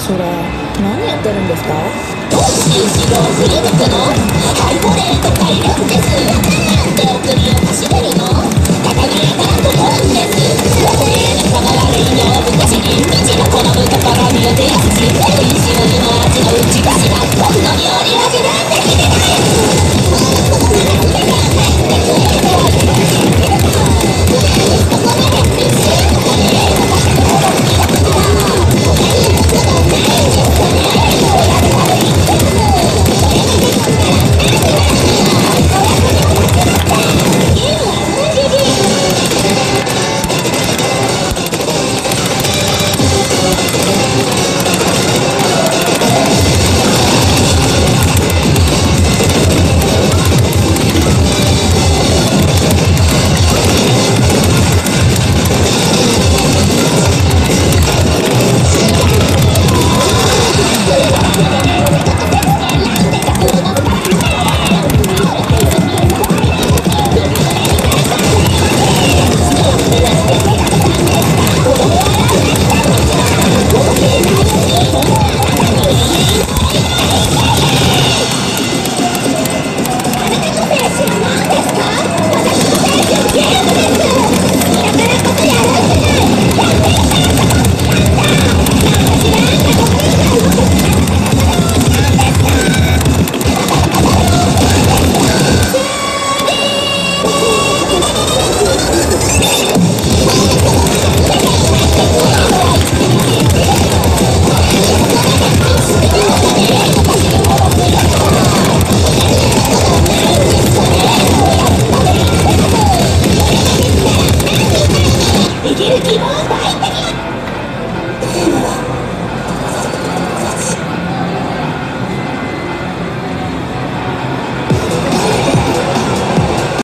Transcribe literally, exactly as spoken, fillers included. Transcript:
それ何やってるんですか？ 後ろを振り向くのハイボレーと快楽です。なんで送りを走れるの高めからと思うんです。お礼の様悪いの昔に道のこの向こから見よてやすし美味しいお湯の味の内頭僕の料理は自分で決めたい。生きる希望を抱いてみよう。